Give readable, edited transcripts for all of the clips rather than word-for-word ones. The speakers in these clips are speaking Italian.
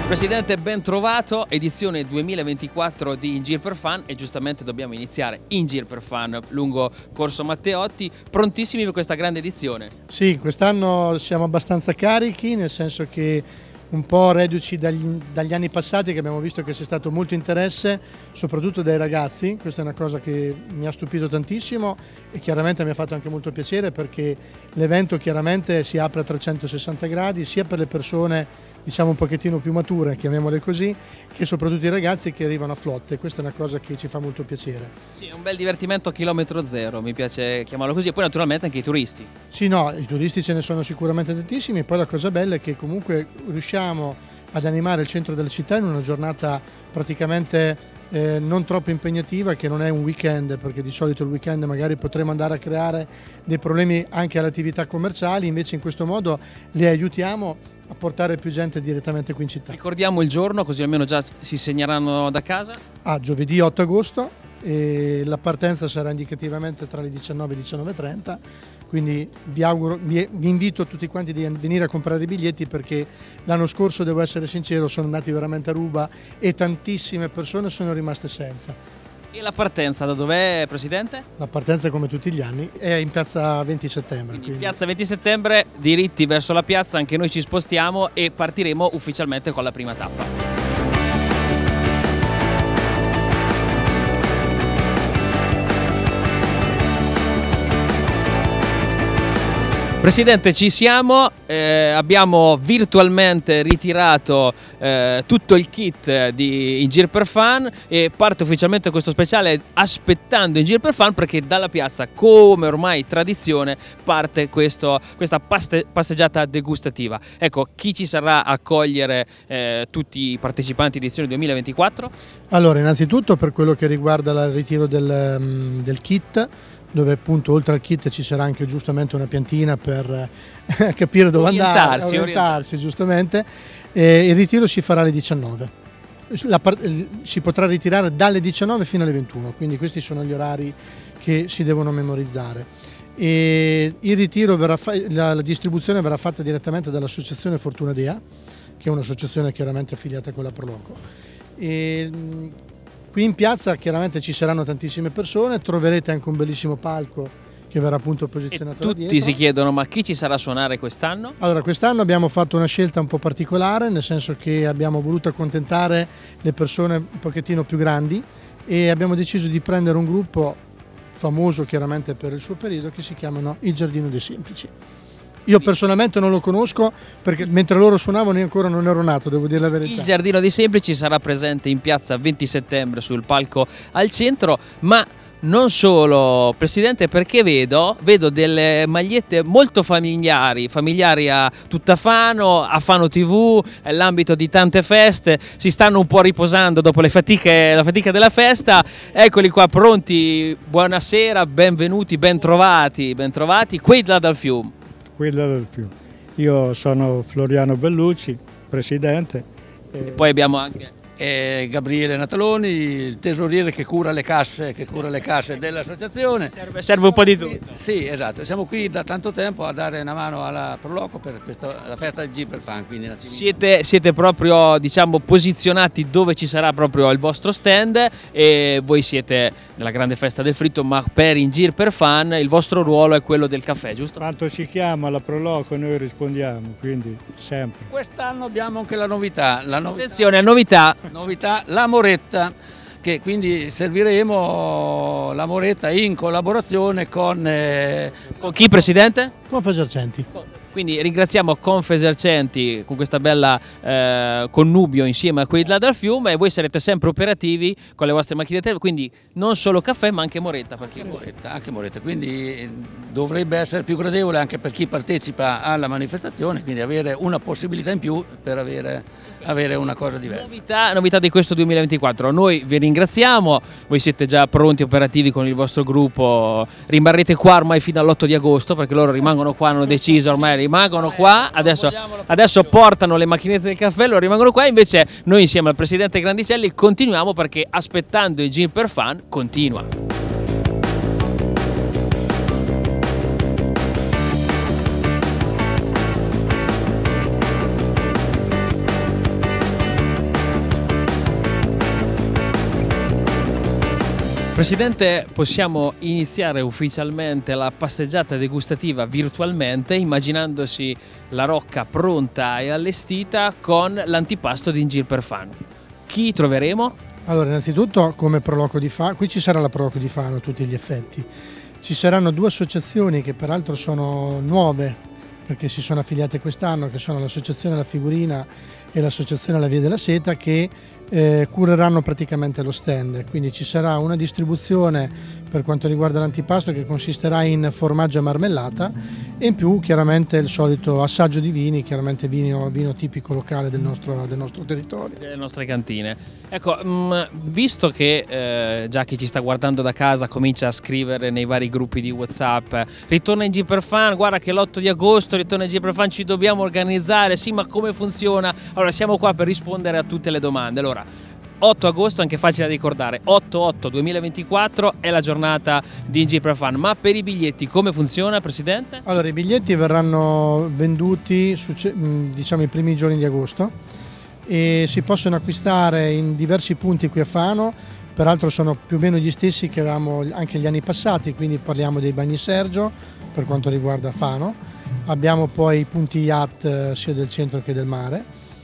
Presidente, ben trovato, edizione 2024 di In Gir per Fan e giustamente dobbiamo iniziare In Gir per Fan lungo Corso Matteotti, prontissimi per questa grande edizione. Sì, quest'anno siamo abbastanza carichi, nel senso che un po' reduci dagli anni passati, che abbiamo visto che c'è stato molto interesse, soprattutto dai ragazzi. Questa è una cosa che mi ha stupito tantissimo e chiaramente mi ha fatto anche molto piacere, perché l'evento chiaramente si apre a 360 gradi, sia per le persone diciamo un pochettino più mature, chiamiamole così, che soprattutto i ragazzi che arrivano a flotte. Questa è una cosa che ci fa molto piacere. Sì, è un bel divertimento a chilometro zero, mi piace chiamarlo così, e poi naturalmente anche i turisti. Sì, no, i turisti ce ne sono sicuramente tantissimi, e poi la cosa bella è che comunque riusciamo ad animare il centro della città in una giornata praticamente non troppo impegnativa, che non è un weekend, perché di solito il weekend magari potremo andare a creare dei problemi anche alle attività commerciali. Invece in questo modo le aiutiamo a portare più gente direttamente qui in città. Ricordiamo il giorno, così almeno già si segneranno da casa. Giovedì 8 agosto, e la partenza sarà indicativamente tra le 19 e le 19:30, quindi vi invito tutti quanti di venire a comprare i biglietti, perché l'anno scorso, devo essere sincero, sono andati veramente a ruba e tantissime persone sono rimaste senza. E la partenza da dov'è, Presidente? La partenza, come tutti gli anni, è in piazza 20 settembre. Quindi piazza 20 settembre, diritti verso la piazza, anche noi ci spostiamo e partiremo ufficialmente con la prima tappa. Presidente, ci siamo, abbiamo virtualmente ritirato tutto il kit di In Gir per Fan e parte ufficialmente questo speciale aspettando In Gir per Fan, perché dalla piazza, come ormai tradizione, parte questa passeggiata degustativa. Ecco, chi ci sarà a accogliere tutti i partecipanti edizione 2024? Allora, innanzitutto per quello che riguarda il ritiro del kit, dove appunto oltre al kit ci sarà anche giustamente una piantina per capire dove andare, orientarsi giustamente. Il ritiro si farà alle 19. Si potrà ritirare dalle 19 fino alle 21, quindi questi sono gli orari che si devono memorizzare. E il ritiro la distribuzione verrà fatta direttamente dall'associazione Fortuna Dea, che è un'associazione chiaramente affiliata con la Proloco. Qui in piazza chiaramente ci saranno tantissime persone, troverete anche un bellissimo palco che verrà appunto posizionato là dietro. Tutti si chiedono: ma chi ci sarà a suonare quest'anno? Allora, quest'anno abbiamo fatto una scelta un po' particolare, nel senso che abbiamo voluto accontentare le persone un pochettino più grandi e abbiamo deciso di prendere un gruppo famoso chiaramente per il suo periodo, che si chiamano Il Giardino dei Semplici. Io personalmente non lo conosco, perché mentre loro suonavano io ancora non ero nato, devo dire la verità. Il Giardino dei Semplici sarà presente in piazza 20 settembre sul palco al centro, ma non solo, Presidente, perché vedo delle magliette molto familiari a tutta Fano, a Fano TV, l'ambito di tante feste, si stanno un po' riposando dopo la fatica della festa. Eccoli qua pronti, buonasera, benvenuti, bentrovati, qui là dal fiume. Io sono Floriano Bellucci, presidente. E poi abbiamo anche Gabriele Nataloni, il tesoriere che cura le casse dell'associazione. Serve un po' di tutto. Sì, esatto. Siamo qui da tanto tempo a dare una mano alla Proloco per la festa del Gir per Fan. Quindi siete proprio, diciamo, posizionati dove ci sarà proprio il vostro stand, e voi siete nella grande festa del fritto, ma per In Gir per Fan il vostro ruolo è quello del caffè, giusto? Quanto si chiama la Proloco noi rispondiamo, quindi sempre. Quest'anno abbiamo anche la novità. Attenzione, novità, la Moretta, che quindi serviremo la Moretta in collaborazione con chi, Presidente? Confesercenti. Quindi ringraziamo Confesercenti con questa bella connubio insieme a quelli là dal fiume, e voi sarete sempre operativi con le vostre macchinette, quindi non solo caffè ma anche Moretta. Anche Moretta, quindi dovrebbe essere più gradevole anche per chi partecipa alla manifestazione, quindi avere una possibilità in più per avere una cosa diversa. Novità di questo 2024, noi vi ringraziamo, voi siete già pronti, operativi con il vostro gruppo, rimarrete qua ormai fino all'8 di agosto, perché loro rimangono qua, hanno deciso ormai, rimangono qua, adesso portano le macchinette del caffè, loro rimangono qua, invece noi insieme al Presidente Grandicelli continuiamo, perché aspettando il Gir per Fan continua. Presidente, possiamo iniziare ufficialmente la passeggiata degustativa virtualmente, immaginandosi la Rocca pronta e allestita con l'antipasto di Ingir per Fano. Chi troveremo? Allora, innanzitutto come Proloco di Fano, qui ci sarà la Proloco di Fano a tutti gli effetti. Ci saranno due associazioni che peraltro sono nuove, perché si sono affiliate quest'anno, che sono l'Associazione La Figurina e l'Associazione La Via della Seta, che cureranno praticamente lo stand. Quindi ci sarà una distribuzione per quanto riguarda l'antipasto che consisterà in formaggio e marmellata, e in più chiaramente il solito assaggio di vini, chiaramente vino tipico locale del nostro territorio, delle nostre cantine. Ecco, visto che già chi ci sta guardando da casa comincia a scrivere nei vari gruppi di WhatsApp: ritorna Ingir per Fano, guarda che l'8 di agosto ritorna Ingir per Fano, ci dobbiamo organizzare, sì, ma come funziona? Allora, siamo qua per rispondere a tutte le domande. Allora, 8 agosto, anche facile da ricordare, 8/8/2024 è la giornata di Ingir per Fano, ma per i biglietti come funziona, Presidente? Allora, i biglietti verranno venduti diciamo i primi giorni di agosto e si possono acquistare in diversi punti qui a Fano, peraltro sono più o meno gli stessi che avevamo anche gli anni passati, quindi parliamo dei Bagni Sergio per quanto riguarda Fano, abbiamo poi i punti yacht sia del centro che del mare,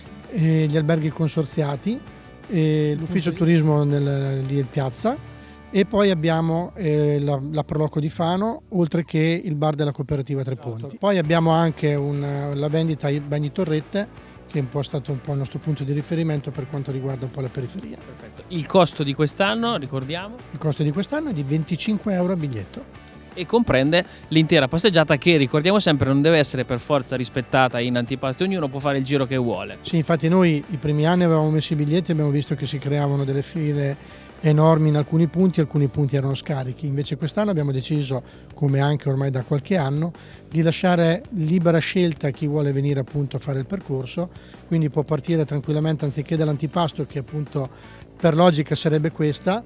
e gli alberghi consorziati, l'ufficio turismo lì in piazza, e poi abbiamo la Proloco di Fano, oltre che il bar della cooperativa Tre Ponti. Poi abbiamo anche la vendita ai Bagni Torrette, che è stato un po' il nostro punto di riferimento per quanto riguarda un po' la periferia. Perfetto. Il costo di quest'anno, ricordiamo? Il costo di quest'anno è di 25 euro a biglietto. E comprende l'intera passeggiata che, ricordiamo sempre, non deve essere per forza rispettata in antipasto, ognuno può fare il giro che vuole. Sì, infatti noi i primi anni avevamo messo i biglietti e abbiamo visto che si creavano delle file enormi in alcuni punti erano scarichi, invece quest'anno abbiamo deciso, come anche ormai da qualche anno, di lasciare libera scelta a chi vuole venire appunto a fare il percorso, quindi può partire tranquillamente anziché dall'antipasto, che appunto per logica sarebbe questa,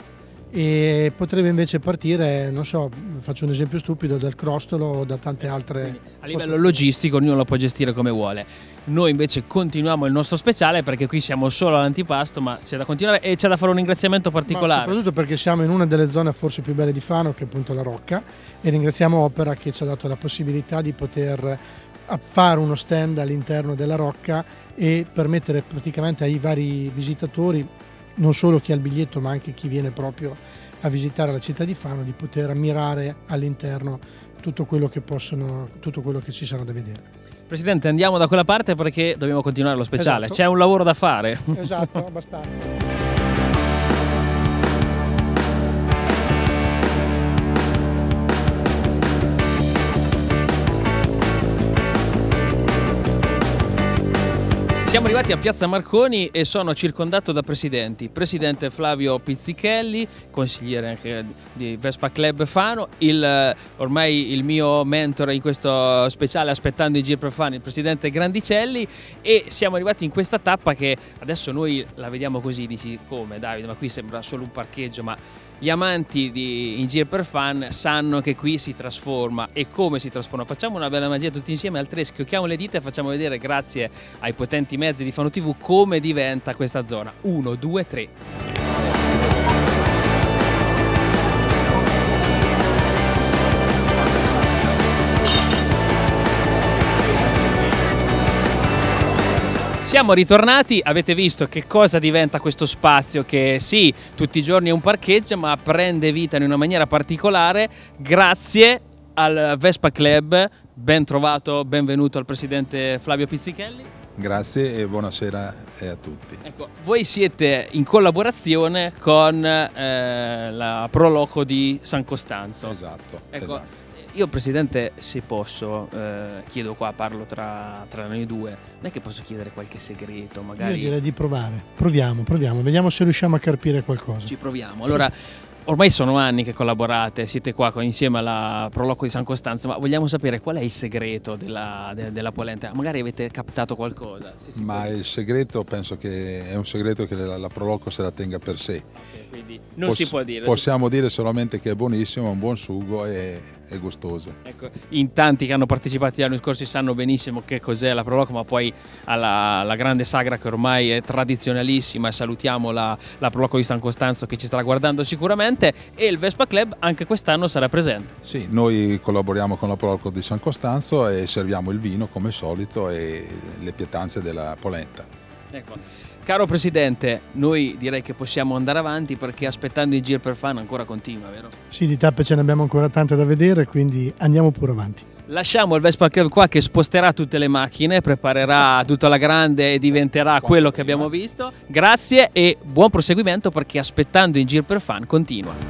e potrebbe invece partire, non so, faccio un esempio stupido, dal Crostolo o da tante altre. Quindi, a livello logistico ognuno lo può gestire come vuole. Noi invece continuiamo il nostro speciale, perché qui siamo solo all'antipasto, ma c'è da continuare e c'è da fare un ringraziamento particolare. Ma soprattutto perché siamo in una delle zone forse più belle di Fano, che è appunto la Rocca, e ringraziamo Opera che ci ha dato la possibilità di poter fare uno stand all'interno della Rocca e permettere praticamente ai vari visitatori, non solo chi ha il biglietto ma anche chi viene proprio a visitare la città di Fano, di poter ammirare all'interno tutto quello che ci sarà da vedere. Presidente, andiamo da quella parte perché dobbiamo continuare lo speciale. Esatto. C'è un lavoro da fare. Esatto, abbastanza. Siamo arrivati a Piazza Marconi e sono circondato da presidenti. Presidente Flavio Pizzichelli, consigliere anche di Vespa Club Fano, ormai il mio mentore in questo speciale aspettando Ingir per Fano, il presidente Grandicelli, e siamo arrivati in questa tappa che adesso noi la vediamo così, dici come Davide, ma qui sembra solo un parcheggio, ma gli amanti di Ingir per Fano sanno che qui si trasforma. E come si trasforma? Facciamo una bella magia tutti insieme al 3, schiocchiamo le dita e facciamo vedere, grazie ai potenti mezzi di Fano TV, come diventa questa zona. 1, 2, 3. Siamo ritornati, avete visto che cosa diventa questo spazio che sì, tutti i giorni è un parcheggio, ma prende vita in una maniera particolare grazie al Vespa Club. Ben trovato, benvenuto al presidente Flavio Pizzichelli. Grazie e buonasera a tutti. Ecco, voi siete in collaborazione con la Proloco di San Costanzo. Esatto. Ecco, esatto. Io Presidente, se posso, chiedo qua, parlo tra noi due, non è che posso chiedere qualche segreto, magari? Io direi di provare, proviamo, vediamo se riusciamo a carpire qualcosa. Ci proviamo. Allora, ormai sono anni che collaborate, siete qua insieme alla Proloco di San Costanzo, ma vogliamo sapere qual è il segreto della polenta? Magari avete captato qualcosa? Ma il segreto, penso che è un segreto che la Proloco se la tenga per sé. Okay, quindi non si può dire. Possiamo dire solamente che è buonissimo, è un buon sugo e è gustosa. Ecco, in tanti che hanno partecipato gli anni scorsi sanno benissimo che cos'è la Proloco, ma poi alla grande sagra che ormai è tradizionalissima, e salutiamo la Proloco di San Costanzo che ci starà guardando sicuramente. Presidente, e il Vespa Club anche quest'anno sarà presente. Sì, noi collaboriamo con la Proloco di San Costanzo e serviamo il vino come solito e le pietanze della polenta. Ecco. Caro Presidente, noi direi che possiamo andare avanti perché aspettando il Gir per Fan ancora continua, vero? Sì, di tappe ce ne abbiamo ancora tante da vedere, quindi andiamo pure avanti. Lasciamo il Vespa Club qua che sposterà tutte le macchine, preparerà tutta la grande e diventerà quello che abbiamo visto. Grazie e buon proseguimento perché aspettando il Gir per Fan continua.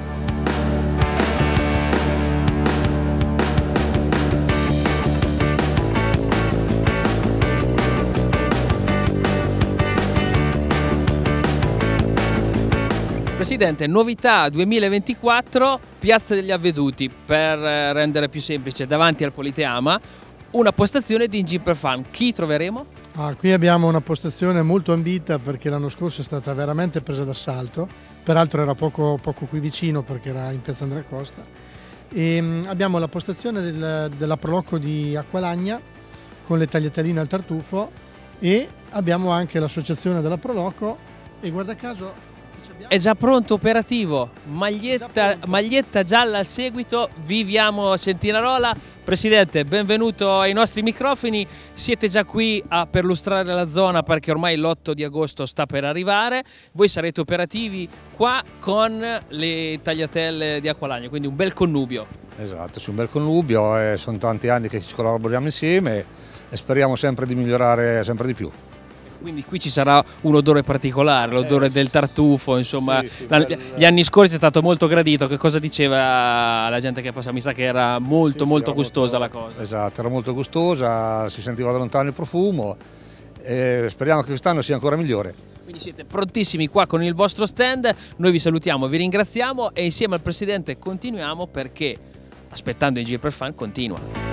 Presidente, novità 2024, Piazza degli Avveduti, per rendere più semplice, davanti al Politeama, una postazione di Gir per Fan. Chi troveremo? Qui abbiamo una postazione molto ambita perché l'anno scorso è stata veramente presa d'assalto, peraltro era poco qui vicino perché era in Piazza Andrea Costa. E abbiamo la postazione della Proloco di Acqualagna con le tagliatelline al tartufo e abbiamo anche l'associazione della Proloco e guarda caso... È già pronto, operativo, maglietta gialla al seguito, viviamo Centinarola. Presidente, benvenuto ai nostri microfoni, siete già qui a perlustrare la zona perché ormai l'8 di agosto sta per arrivare, voi sarete operativi qua con le tagliatelle di Acqualagna, quindi un bel connubio. Esatto, sì, un bel connubio, sono tanti anni che ci collaboriamo insieme e speriamo sempre di migliorare sempre di più. Quindi qui ci sarà un odore particolare, l'odore del tartufo, insomma, sì, gli anni scorsi è stato molto gradito. Che cosa diceva la gente che passava? Mi sa che era molto gustosa la cosa. Esatto, era molto gustosa, si sentiva da lontano il profumo e speriamo che quest'anno sia ancora migliore. Quindi siete prontissimi qua con il vostro stand, noi vi salutiamo, vi ringraziamo e insieme al Presidente continuiamo perché aspettando il Gir per Fan continua.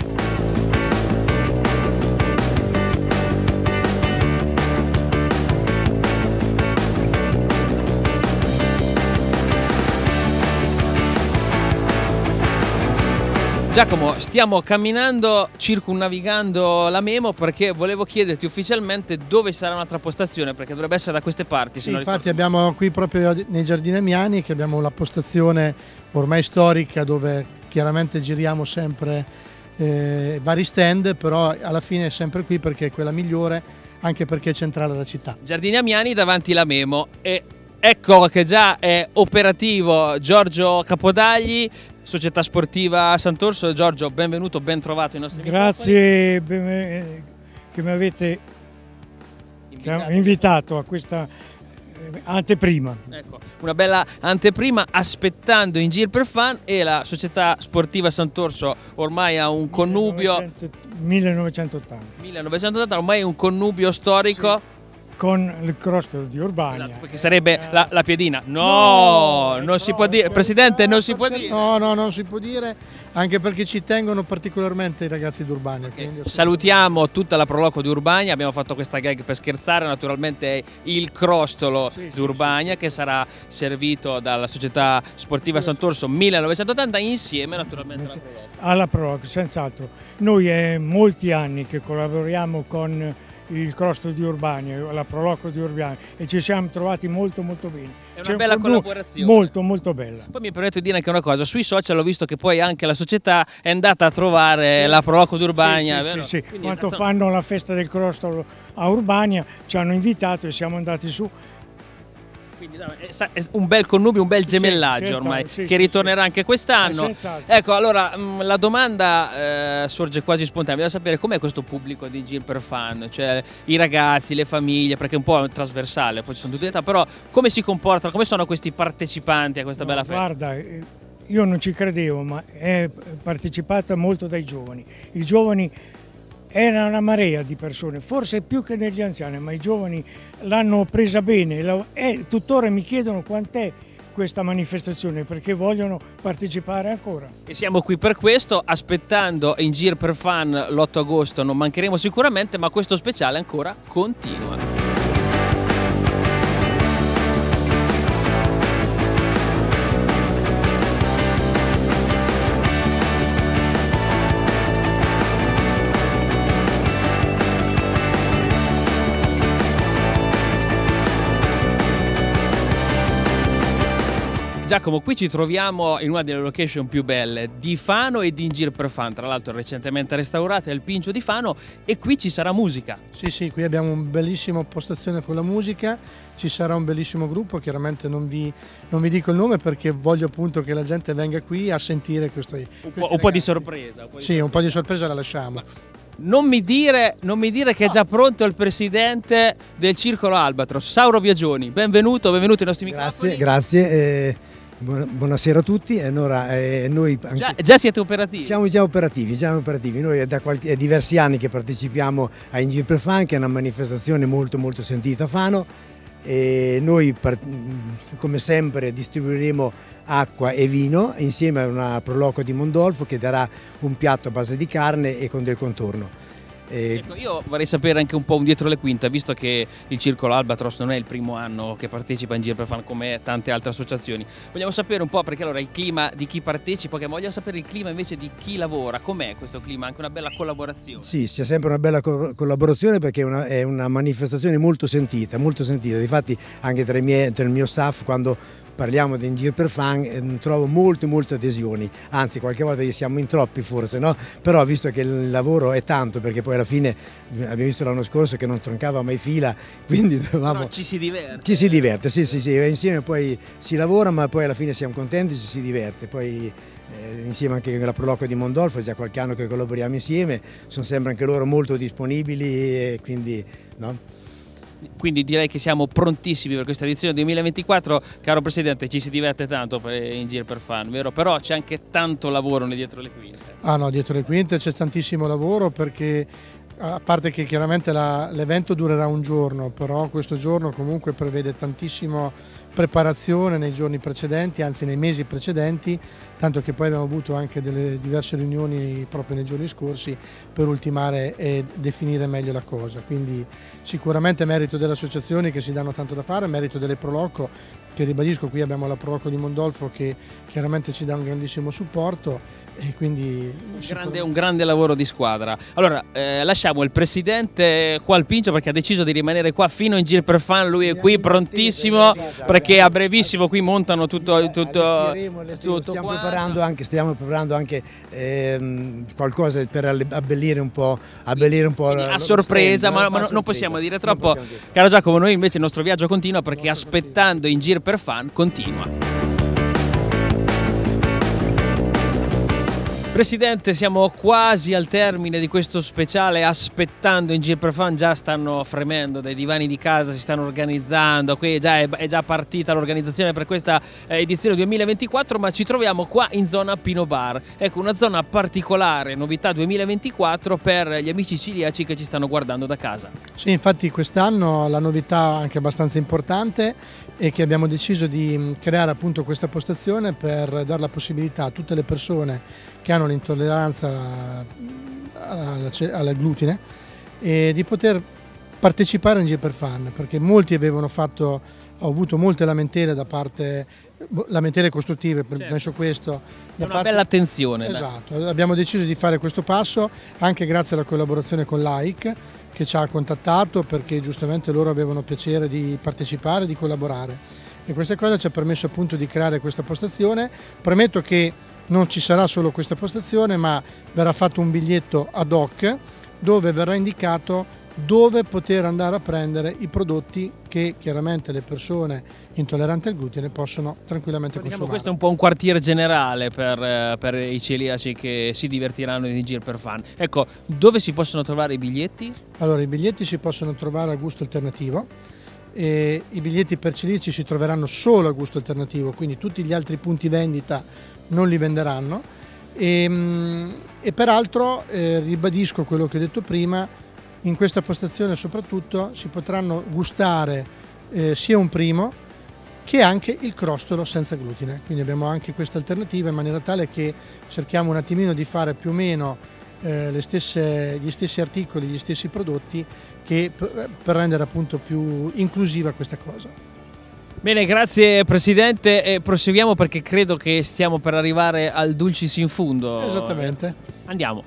Giacomo, stiamo camminando, circumnavigando la Memo perché volevo chiederti ufficialmente dove sarà un'altra postazione perché dovrebbe essere da queste parti. Sì, infatti abbiamo qui proprio nei Giardini Amiani che abbiamo la postazione ormai storica dove chiaramente giriamo sempre vari stand, però alla fine è sempre qui perché è quella migliore anche perché è centrale della città. Giardini Amiani davanti la Memo e ecco che già è operativo Giorgio Capodagli, Società Sportiva Sant'Orso. Giorgio, benvenuto, ben trovato ai nostri Grazie che mi avete invitato a questa anteprima. Ecco, una bella anteprima aspettando in Gir per Fan e la Società Sportiva Sant'Orso ormai ha un connubio 1980, ormai è un connubio storico. Sì. Con il crostolo di Urbania. Perché sarebbe la piedina. No, non si può dire. Presidente, non si può dire. No, non si può dire, anche perché ci tengono particolarmente i ragazzi di Urbania. Salutiamo tutta la Proloco di Urbania, abbiamo fatto questa gag per scherzare, naturalmente è il crostolo di Urbania che sarà servito dalla Società Sportiva Sant'Orso 1980 insieme naturalmente alla Proloco, senz'altro. Noi è molti anni che collaboriamo con il crostolo di Urbania, la Proloco di Urbania e ci siamo trovati molto bene. È una bella collaborazione. Molto bella. Poi mi permetto di dire anche una cosa, sui social ho visto che poi anche la società è andata a trovare la Proloco di Urbania. Sì. Quando fanno la festa del crostolo a Urbania ci hanno invitato e siamo andati su. Quindi è un bel connubio, un bel gemellaggio ormai che ritornerà anche quest'anno. Ecco, allora la domanda sorge quasi spontanea, bisogna sapere com'è questo pubblico di Gir per Fan, cioè i ragazzi, le famiglie, perché è un po' trasversale, poi ci sono tutte le età, però come si comportano, come sono questi partecipanti a questa bella festa? Guarda, io non ci credevo, ma è partecipata molto dai giovani. I giovani era una marea di persone, forse più che negli anziani, ma i giovani l'hanno presa bene e tuttora mi chiedono quant'è questa manifestazione perché vogliono partecipare ancora. E siamo qui per questo, aspettando in Gir per Fan l'8 agosto, non mancheremo sicuramente, ma questo speciale ancora continua. Giacomo, qui ci troviamo in una delle location più belle di Fano e di In Gir per Fan, tra l'altro recentemente restaurata, è il Pincio di Fano, e qui ci sarà musica. Sì, qui abbiamo una bellissima postazione con la musica, ci sarà un bellissimo gruppo, chiaramente non vi dico il nome perché voglio appunto che la gente venga qui a sentire un po' di sorpresa. Un po' di sorpresa la lasciamo. Non mi dire che è già pronto il presidente del Circolo Albatros, Sauro Biagioni. Benvenuto ai nostri microfoni. Grazie. Buonasera a tutti. Allora, noi già siete operativi? Siamo già operativi. Noi è da diversi anni che partecipiamo a In Gir per Fan, che è una manifestazione molto molto sentita a Fano. E noi come sempre distribuiremo acqua e vino insieme a una proloco di Mondolfo che darà un piatto a base di carne e con del contorno. Ecco, io vorrei sapere anche un po' un dietro le quinte, visto che il Circolo Albatros non è il primo anno che partecipa in Gir per Fan come tante altre associazioni. Vogliamo sapere un po', perché allora il clima di chi partecipa, ma vogliamo sapere il clima invece di chi lavora. Com'è questo clima? Anche una bella collaborazione? Sì, c'è sempre una bella collaborazione perché è una manifestazione molto sentita. Difatti anche tra il mio staff, quando parliamo di In Gir per Fan, trovo molte adesioni, anzi qualche volta siamo in troppi forse, no? Però visto che il lavoro è tanto, perché poi alla fine abbiamo visto l'anno scorso che non troncava mai fila, quindi dovevamo... Però ci si diverte. Ci si diverte, sì, insieme poi si lavora, ma poi alla fine siamo contenti, ci si diverte. Poi insieme anche con la Proloco di Mondolfo, è già qualche anno che collaboriamo insieme, sono sempre anche loro molto disponibili e quindi... no? Quindi direi che siamo prontissimi per questa edizione 2024. Caro Presidente, ci si diverte tanto In Gir per Fan, vero? Però c'è anche tanto lavoro dietro le quinte. Ah no, dietro le quinte c'è tantissimo lavoro, perché a parte che chiaramente l'evento durerà un giorno, però questo giorno comunque prevede tantissima preparazione nei giorni precedenti, anzi nei mesi precedenti, tanto che poi abbiamo avuto anche delle diverse riunioni proprio nei giorni scorsi per ultimare e definire meglio la cosa. Quindi sicuramente merito delle associazioni che si danno tanto da fare, merito delle Proloco, che ribadisco, qui abbiamo la Proloco di Mondolfo che chiaramente ci dà un grandissimo supporto, e quindi un grande lavoro di squadra. Allora lasciamo il presidente qua al Pincio, perché ha deciso di rimanere qua fino In Gir per Fan. Lui è qui prontissimo, perché a brevissimo qui montano tutto stiamo preparando anche qualcosa per abbellire un po', a sorpresa, ma non possiamo dire troppo. Caro Giacomo, noi invece il nostro viaggio continua, perché aspettando In Gir per Fan continua. Presidente, siamo quasi al termine di questo speciale, aspettando In Gir per Fan. Già stanno fremendo dai divani di casa, si stanno organizzando, qui è già partita l'organizzazione per questa edizione 2024, ma ci troviamo qua in zona Pino Bar. Ecco, una zona particolare, novità 2024 per gli amici celiaci che ci stanno guardando da casa. Sì, infatti quest'anno la novità anche abbastanza importante è che abbiamo deciso di creare appunto questa postazione per dare la possibilità a tutte le persone che hanno l'intolleranza al glutine e di poter partecipare in Gir per Fan, perché molti ho avuto molte lamentele da parte, lamentele costruttive, certo. Penso questo. Bella attenzione. Esatto, abbiamo deciso di fare questo passo anche grazie alla collaborazione con l'AIC, che ci ha contattato perché giustamente loro avevano piacere di partecipare, di collaborare, e questa cosa ci ha permesso appunto di creare questa postazione. Premetto che non ci sarà solo questa postazione, ma verrà fatto un biglietto ad hoc dove verrà indicato dove poter andare a prendere i prodotti che chiaramente le persone intolleranti al glutine possono tranquillamente consumare. Questo è un po' un quartier generale per i celiaci che si divertiranno in Gir per Fan. Ecco, dove si possono trovare i biglietti? Allora, i biglietti si possono trovare a Gusto Alternativo. E i biglietti per celiaci si troveranno solo a Gusto Alternativo, quindi tutti gli altri punti vendita non li venderanno, e peraltro ribadisco quello che ho detto prima, in questa postazione soprattutto si potranno gustare sia un primo che anche il crostolo senza glutine, quindi abbiamo anche questa alternativa, in maniera tale che cerchiamo un attimino di fare più o meno gli stessi articoli, gli stessi prodotti, che per rendere appunto più inclusiva questa cosa. Bene, grazie Presidente, e proseguiamo perché credo che stiamo per arrivare al dulcis in fundo. Esattamente. Andiamo.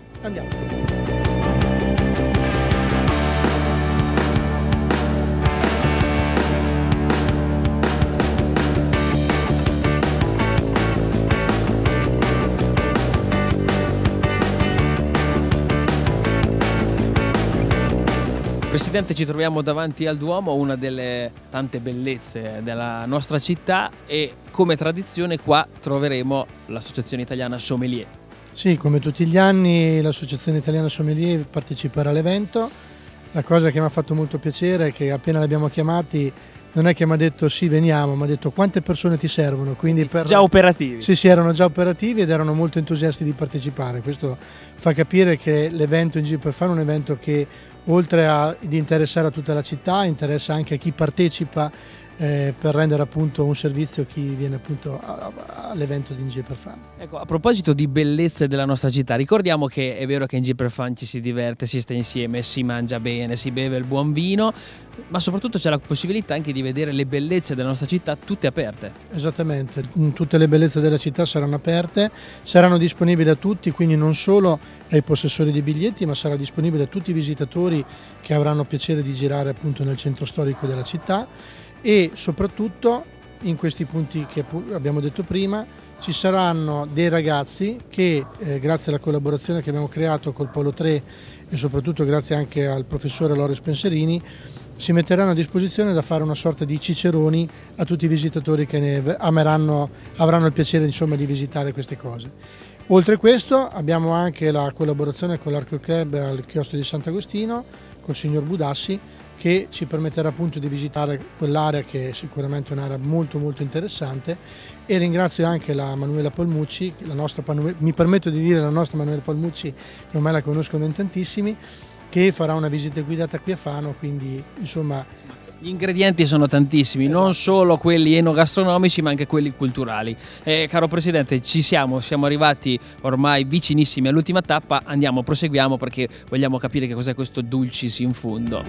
Presidente, ci troviamo davanti al Duomo, una delle tante bellezze della nostra città, e come tradizione qua troveremo l'Associazione Italiana Sommelier. Sì, come tutti gli anni l'Associazione Italiana Sommelier parteciperà all'evento. La cosa che mi ha fatto molto piacere è che appena li abbiamo chiamati non è che mi ha detto sì veniamo, mi ha detto quante persone ti servono. Quindi già operativi. Sì, erano già operativi ed erano molto entusiasti di partecipare. Questo fa capire che l'evento in Giro per Fano è un evento che oltre ad interessare a tutta la città, interessa anche a chi partecipa per rendere appunto un servizio a chi viene appunto all'evento di In Giro per Fano. Ecco, a proposito di bellezze della nostra città, ricordiamo che è vero che in Giro per Fano ci si diverte, si sta insieme, si mangia bene, si beve il buon vino, ma soprattutto c'è la possibilità anche di vedere le bellezze della nostra città tutte aperte. Esattamente, tutte le bellezze della città saranno aperte, saranno disponibili a tutti, quindi non solo ai possessori di biglietti, ma sarà disponibile a tutti i visitatori che avranno piacere di girare appunto nel centro storico della città. E soprattutto in questi punti che abbiamo detto prima ci saranno dei ragazzi che grazie alla collaborazione che abbiamo creato col Polo 3 e soprattutto grazie anche al professore Loris Penserini si metteranno a disposizione da fare una sorta di ciceroni a tutti i visitatori che avranno il piacere insomma di visitare queste cose. Oltre a questo abbiamo anche la collaborazione con l'Arco Club al chiostro di Sant'Agostino col signor Budassi, che ci permetterà appunto di visitare quell'area che è sicuramente un'area molto interessante, e ringrazio anche la Manuela Palmucci, mi permetto di dire la nostra Manuela Palmucci, che ormai la conoscono in tantissimi, che farà una visita guidata qui a Fano, quindi insomma gli ingredienti sono tantissimi, esatto. Non solo quelli enogastronomici ma anche quelli culturali. Caro Presidente, siamo arrivati ormai vicinissimi all'ultima tappa, proseguiamo perché vogliamo capire che cos'è questo Dulcis in Fundo.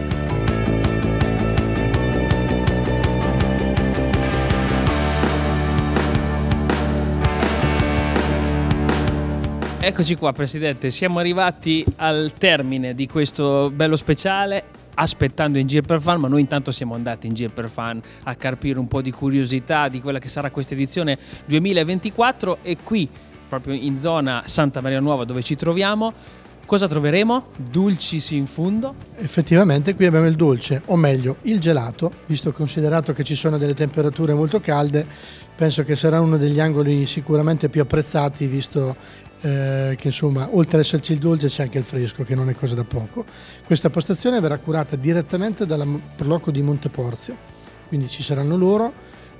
Eccoci qua Presidente, siamo arrivati al termine di questo bello speciale, aspettando In Giro per Fano, ma noi intanto siamo andati in Giro per Fano a carpire un po' di curiosità di quella che sarà questa edizione 2024, e qui proprio in zona Santa Maria Nuova dove ci troviamo cosa troveremo? Dulcis in Fundo? Effettivamente qui abbiamo il dolce, o meglio il gelato, visto considerato che ci sono delle temperature molto calde, penso che sarà uno degli angoli sicuramente più apprezzati, visto che insomma oltre ad esserci il dolce c'è anche il fresco, che non è cosa da poco. Questa postazione verrà curata direttamente dalla Proloco di Monteporzio, quindi ci saranno loro,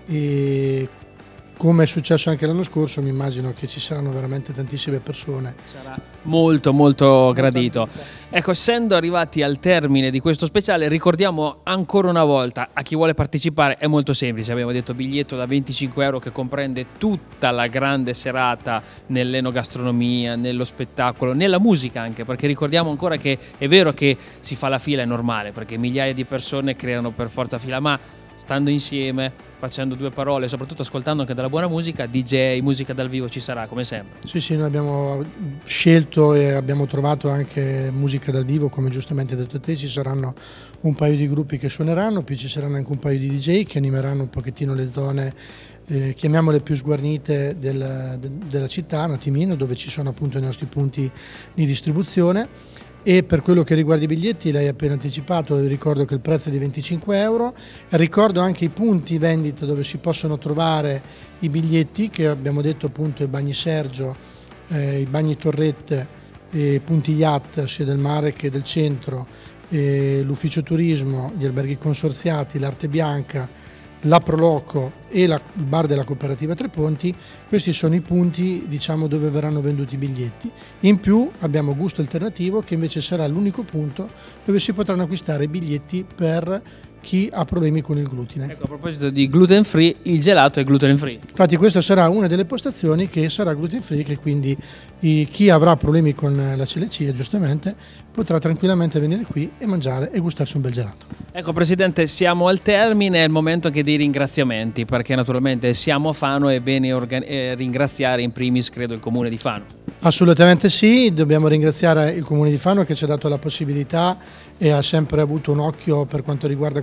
e come è successo anche l'anno scorso mi immagino che ci saranno veramente tantissime persone. Sarà molto gradito. Ecco, essendo arrivati al termine di questo speciale, ricordiamo ancora una volta a chi vuole partecipare, è molto semplice, abbiamo detto biglietto da 25 euro che comprende tutta la grande serata nell'enogastronomia, nello spettacolo, nella musica anche, perché ricordiamo ancora che è vero che si fa la fila, è normale, perché migliaia di persone creano per forza fila, ma stando insieme, facendo due parole, soprattutto ascoltando anche della buona musica, DJ, musica dal vivo ci sarà come sempre. Sì, noi abbiamo scelto e abbiamo trovato anche musica dal vivo, come giustamente hai detto te, ci saranno un paio di gruppi che suoneranno, poi ci saranno anche un paio di DJ che animeranno un pochettino le zone, chiamiamole più sguarnite della città, un attimino, dove ci sono appunto i nostri punti di distribuzione. E per quello che riguarda i biglietti, lei ha appena anticipato, ricordo che il prezzo è di 25 euro, ricordo anche i punti vendita dove si possono trovare i biglietti, che abbiamo detto appunto i bagni Sergio, i bagni Torrette, i punti yacht sia del mare che del centro, l'ufficio turismo, gli alberghi consorziati, l'Arte Bianca, la Proloco e il bar della cooperativa Tre Ponti. Questi sono i punti, diciamo, dove verranno venduti i biglietti. In più abbiamo Gusto Alternativo, che invece sarà l'unico punto dove si potranno acquistare i biglietti per chi ha problemi con il glutine. Ecco, a proposito di gluten free, il gelato è gluten free. Infatti questa sarà una delle postazioni che sarà gluten free, che quindi chi avrà problemi con la celiachia giustamente potrà tranquillamente venire qui e mangiare e gustarsi un bel gelato. Ecco Presidente, siamo al termine, è il momento anche dei ringraziamenti, perché naturalmente siamo a Fano, è bene ringraziare in primis credo il Comune di Fano. Assolutamente sì, dobbiamo ringraziare il Comune di Fano che ci ha dato la possibilità e ha sempre avuto un occhio per quanto riguarda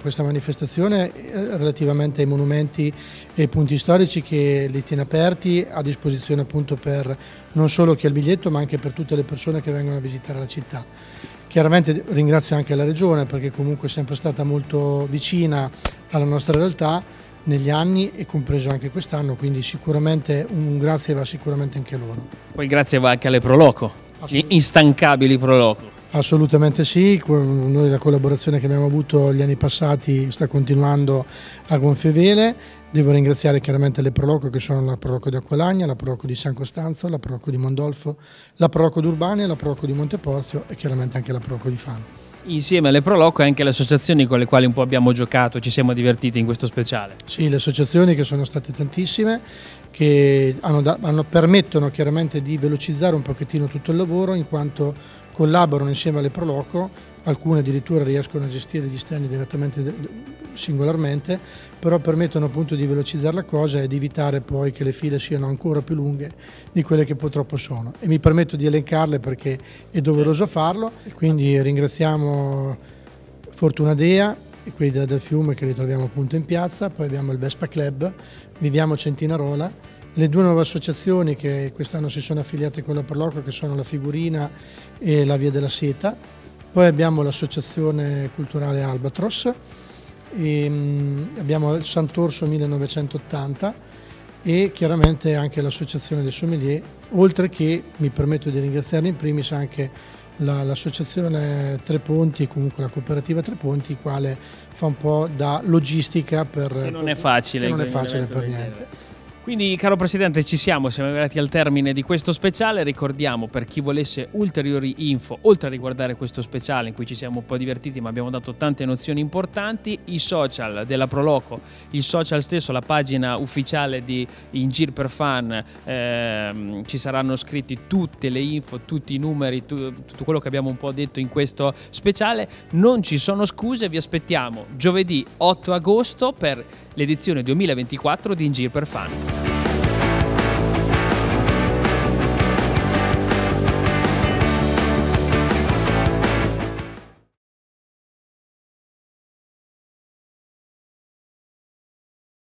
questa manifestazione relativamente ai monumenti e ai punti storici, che li tiene aperti a disposizione appunto per non solo chi ha il biglietto, ma anche per tutte le persone che vengono a visitare la città. Chiaramente ringrazio anche la Regione, perché comunque è sempre stata molto vicina alla nostra realtà negli anni e compreso anche quest'anno, quindi sicuramente un grazie va sicuramente anche a loro. Poi grazie va anche alle Proloco, instancabili Proloco. Assolutamente sì, noi la collaborazione che abbiamo avuto gli anni passati sta continuando a gonfie vele. Devo ringraziare chiaramente le Proloco, che sono la Proloco di Acqualagna, la Proloco di San Costanzo, la Proloco di Mondolfo, la Proloco d'Urbania, la Proloco di Monteporzio e chiaramente anche la Proloco di Fano. Insieme alle Proloco e anche le associazioni con le quali un po' abbiamo giocato, ci siamo divertiti in questo speciale. Sì, le associazioni, che sono state tantissime, che permettono chiaramente di velocizzare un pochettino tutto il lavoro, in quanto collaborano insieme alle Proloco, alcune addirittura riescono a gestire gli stand direttamente singolarmente, però permettono appunto di velocizzare la cosa e di evitare poi che le file siano ancora più lunghe di quelle che purtroppo sono. E mi permetto di elencarle perché è doveroso farlo, e quindi ringraziamo Fortuna Dea e quelli del Fiume, che li troviamo appunto in piazza, poi abbiamo il Vespa Club, Viviamo Centinarola, le due nuove associazioni che quest'anno si sono affiliate con la Proloco, che sono la Figurina e la Via della Seta, poi abbiamo l'associazione culturale Albatros, e abbiamo il Sant'Orso 1980 e chiaramente anche l'associazione dei sommelier, oltre che, mi permetto di ringraziarne in primis, anche l'associazione Tre Ponti e comunque la cooperativa Tre Ponti, quale fa un po' da logistica che non è facile per niente. Quindi, caro Presidente, siamo arrivati al termine di questo speciale. Ricordiamo, per chi volesse ulteriori info, oltre a riguardare questo speciale in cui ci siamo un po' divertiti ma abbiamo dato tante nozioni importanti, i social della Proloco, il social stesso, la pagina ufficiale di In Gir per Fan, ci saranno scritti tutte le info, tutti i numeri, tutto quello che abbiamo un po' detto in questo speciale. Non ci sono scuse, vi aspettiamo giovedì 8 agosto per l'edizione 2024 di In Gir per Fan.